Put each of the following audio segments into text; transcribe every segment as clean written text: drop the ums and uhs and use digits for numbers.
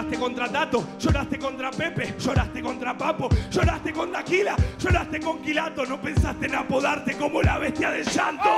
lloraste contra Tato, lloraste contra Pepe, lloraste contra Papo, lloraste con Daquila, lloraste con Quilato, no pensaste en apodarte como la bestia del llanto.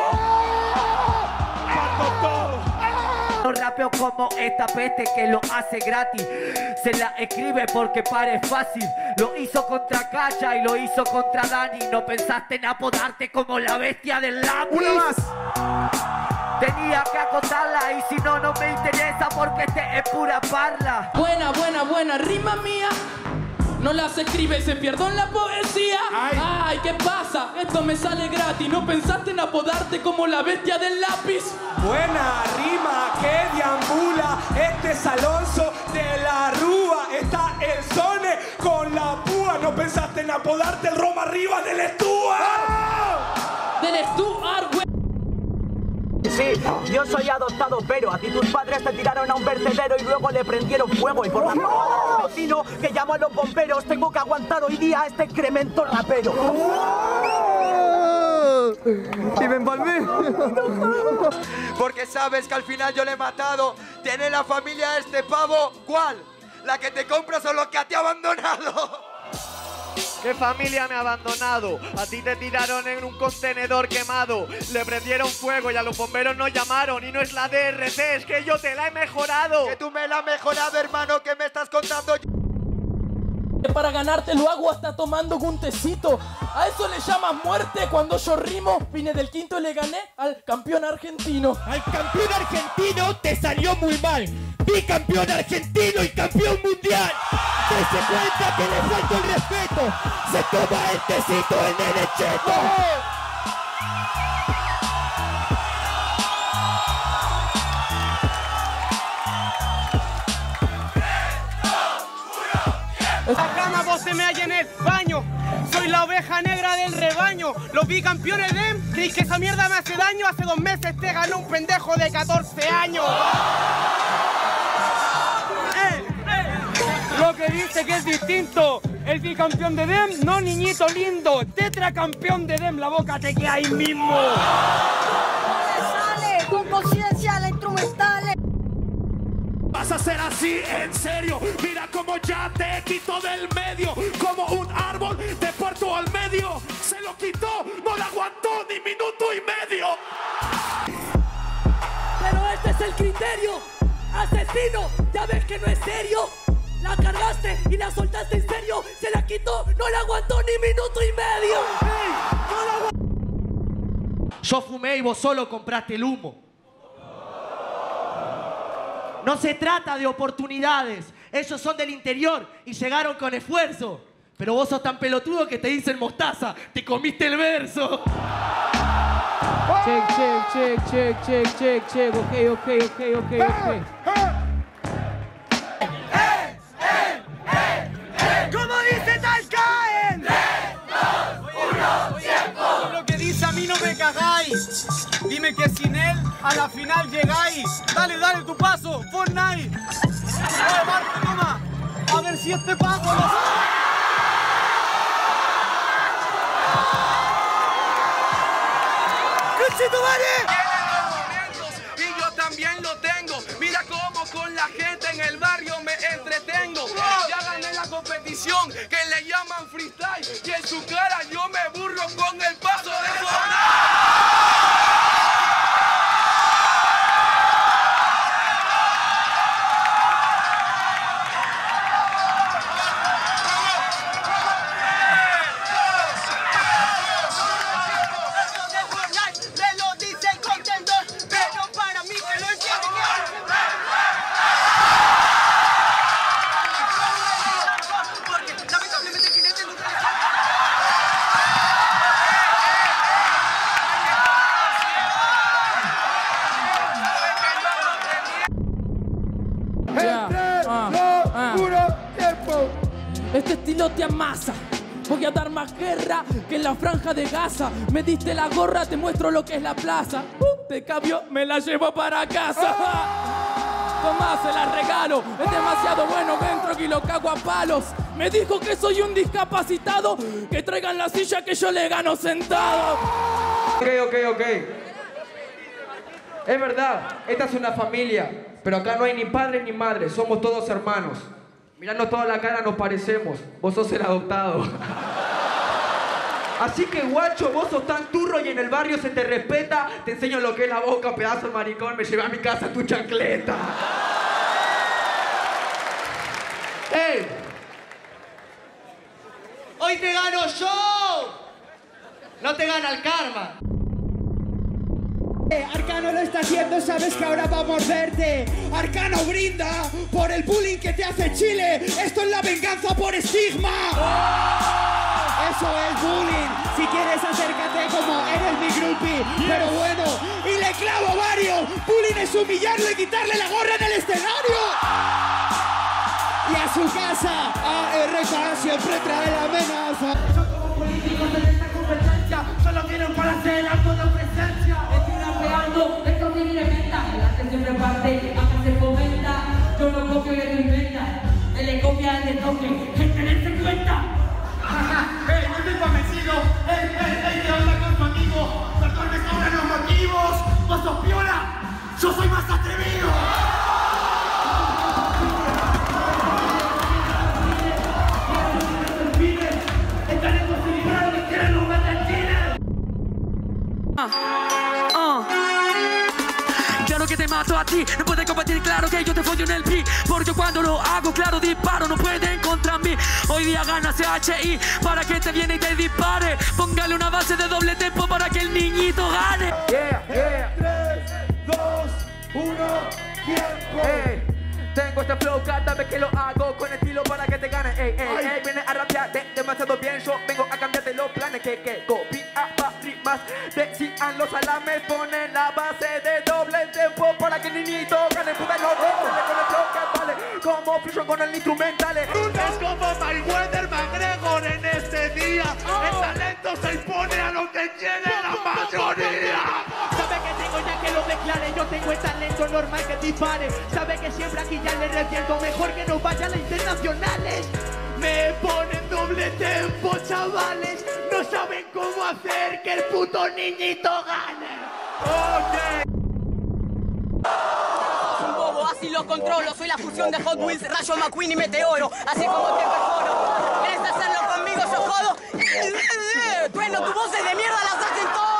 Mato todo. No rapeo como esta peste que lo hace gratis. Se la escribe porque parece fácil. Lo hizo contra Calla y lo hizo contra Dani. No pensaste en apodarte como la bestia del lápiz. Una más. Tenía que acotarla y si no, no me interesa porque este es pura parla. Buena, buena, buena rima mía. No las escribe, se pierde en la poesía. Ay, ¿qué pasa? Esto me sale gratis. ¿No pensaste en apodarte como la bestia del lápiz? Buena rima que deambula. Este es Alonso de la Rúa. Está el Zone con la púa. No pensaste en apodarte el Roma arriba del Stuart. Del Stuart, güey. Sí, yo soy adoptado, pero a ti tus padres te tiraron a un vertedero y luego le prendieron fuego. Y por la forma del vecino que llamo a los bomberos, tengo que aguantar hoy día a este excremento rapero. Y me empalmé. Porque sabes que al final yo le he matado. ¿Tiene la familia este pavo? ¿Cuál? ¿La que te compras o lo que te ha abandonado? ¿Qué familia me ha abandonado? A ti te tiraron en un contenedor quemado. Le prendieron fuego y a los bomberos nos llamaron. Y no es la DRC, es que yo te la he mejorado. Que tú me la has mejorado, hermano, ¿qué me estás contando? Para ganarte lo hago hasta tomando un tecito. A eso le llamas muerte cuando yo rimo. Vine del quinto y le gané al campeón argentino. Al campeón argentino te salió muy mal. Bicampeón argentino y campeón mundial. Dese cuenta que le falta el respeto. Se toma el tecito en el cheto. Acá vos se me halla en el baño. Soy la oveja negra del rebaño. Los bicampeones de ¿crees que esa mierda me hace daño? Hace 2 meses te ganó un pendejo de 14 años. Lo que dice que es distinto. El bicampeón de DEM, no niñito lindo. Tetracampeón de DEM, la boca te queda ahí mismo. Sale con conciencia la instrumental. Vas a ser así, en serio. Mira cómo ya te quito del medio. Como un árbol te parto al medio. Se lo quitó, no la aguantó ni minuto y medio. Pero este es el criterio. Asesino, ya ves que no es serio. La cargaste y la soltaste en serio. Se la quitó, no la aguantó ni minuto y medio. Yo fumé y vos solo compraste el humo. No se trata de oportunidades. Ellos son del interior y llegaron con esfuerzo. Pero vos sos tan pelotudo que te dicen mostaza. Te comiste el verso. Check. Ok. ¿Cómo dice tal caen? 3, 2, 1, tiempo. Lo que dice a mí no me cagáis. Dime que sin él a la final llegáis. Dale tu paso, Fortnite. Marte, toma. A ver si este paso lo sabe. Y yo también lo tengo. Mira cómo con la gente en el barrio me entretengo. Ya gané la competición que le llaman freestyle. Y en su cara yo me burro con el paso de Fortnite. Este estilo te amasa. Voy a dar más guerra que en la franja de Gaza. Me diste la gorra, te muestro lo que es la plaza. Te cambio, me la llevo para casa. Tomá, se la regalo. Es demasiado bueno, entro y lo cago a palos. Me dijo que soy un discapacitado. Que traigan la silla que yo le gano sentado. Ok. Es verdad, esta es una familia. Pero acá no hay ni padres ni madres, somos todos hermanos. Mirando toda la cara nos parecemos. Vos sos el adoptado. Así que guacho, vos sos tan turro y en el barrio se te respeta. Te enseño lo que es la boca, pedazo de maricón. Me llevé a mi casa tu chancleta. ¡Ey! Hoy te gano yo. No te gana el karma. Arcano lo está haciendo, sabes que ahora va a morderte. Arcano brinda por el bullying que te hace Chile. Esto es la venganza por estigma. Eso es bullying. Si quieres acércate como eres mi groupie. Pero bueno, y le clavo varios. Bullying es humillarlo y quitarle la gorra en el escenario. Y a su casa, ARK siempre trae la amenaza. Yo como políticos en esta competencia solo quieren para hacer acto de presencia. Estoy rapeando, esto me inventa. El arte siempre parte, acá se fomenta. Yo no copio y él inventa. Él le copia, él le toque, gente dense cuenta. ¡Ey, no estoy convencido! ¡Ey, ¿qué onda con tu amigo? ¡Doctor, me sobran los motivos! ¡Vos sos piola! ¡Yo soy más atrevido! Claro que te mato a ti, no puedes competir, claro que yo te follo en el beat. Porque cuando lo hago, claro, disparo, no pueden contra mí. Hoy día gana CHI para que te viene y te dispare. Póngale una base de doble tempo para que el niñito gane. Yeah, yeah. 3, 2, 1, tiempo. Tengo este flow cada vez que lo hago con estilo para que te gane. Viene a rapear demasiado bien. Yo vengo a cambiarte los planes que copia para rimas. Decían los salames, ponen la base de doble tempo para que el niñito gane. Puta los dos, con el flow que vale. Como fluyo con el instrumental. Es como Mayweather McGregor en este día. El talento se impone a lo que quiere la mayoría. Sabe que tengo ya que lo declare. Yo tengo el talento normal que dispare. Sabe que siempre aquí ya le reviento. Mejor que no vayan a internacionales. Me ponen doble tempo, chavales. No saben cómo hacer que el puto niñito gane. Un bobo, así lo controlo. Soy la fusión de Hot Wheels, Rayo McQueen y Meteoro. Así como te perforo. ¿Quieres hacerlo conmigo? Yo jodo. Trueno, tu voz es de mierda, las hacen todo.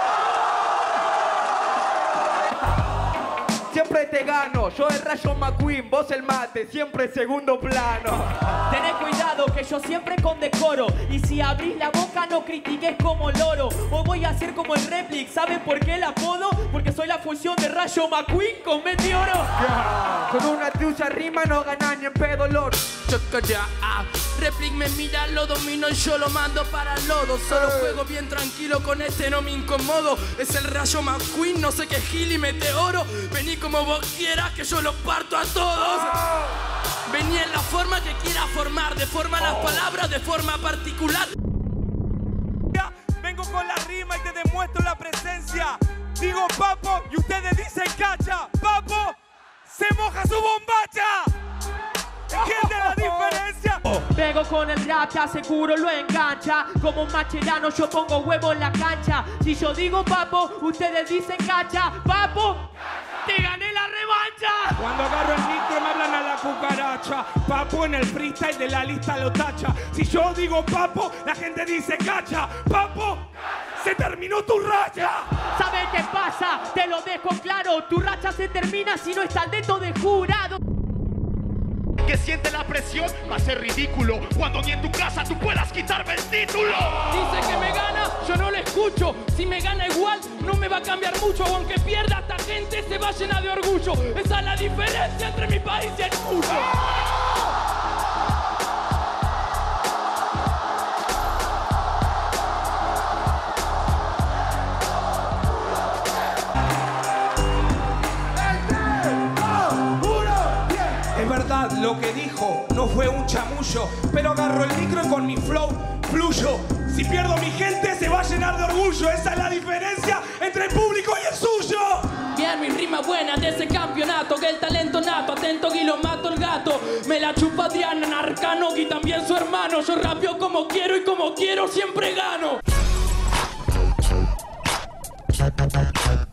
Siempre te gano, yo el Rayo McQueen, vos el mate, siempre segundo plano. Tened cuidado que yo siempre con decoro. Y si abrís la boca no critiques como loro. O voy a hacer como el Replic. ¿Saben por qué el apodo? Porque soy la fusión de Rayo McQueen con Meteoro. Con una tuya rima no ganan ni en pedo loro. Replic me mira, lo domino y yo lo mando para el lodo. Solo juego bien tranquilo, con este no me incomodo. Es el Rayo McQueen, no sé qué Gil y Meteoro. Vení como vos quieras que yo los parto a todos. Vení en la forma que quieras formar. Deforma las palabras de forma particular. Vengo con la rima y te demuestro la presencia. Digo papo y ustedes dicen cacha. Papo se moja su bombacha. ¿Entienden la diferencia? Vengo con el rap, te aseguro lo engancha. Como un macherano yo pongo huevo en la cancha. Si yo digo papo, ustedes dicen cacha. Papo, te gané la revancha. Cuando agarro el micro me hablan a la cucaracha. Papo en el freestyle de la lista lo tacha. Si yo digo papo, la gente dice cacha. Papo, se terminó tu racha. ¿Sabes qué pasa? Te lo dejo claro. Tu racha se termina si no estás dentro del jurado. Que siente la presión va a ser ridículo cuando ni en tu casa tú puedas quitarme el título. Dice que me gana, yo no le escucho. Si me gana igual, no me va a cambiar mucho. Aunque pierda, esta gente se va llena de orgullo. Esa es la diferencia entre mi país y el tuyo. Es verdad lo que dijo, no fue un chamullo. Pero agarro el micro y con mi flow fluyo. Si pierdo mi gente se va a llenar de orgullo. Esa es la diferencia entre el público y el suyo. Bien, mi rima buena de ese campeonato. Que el talento nato, atento y lo mato el gato. Me la chupa Adriana, Arcano y también su hermano. Yo rapeo como quiero y como quiero siempre gano.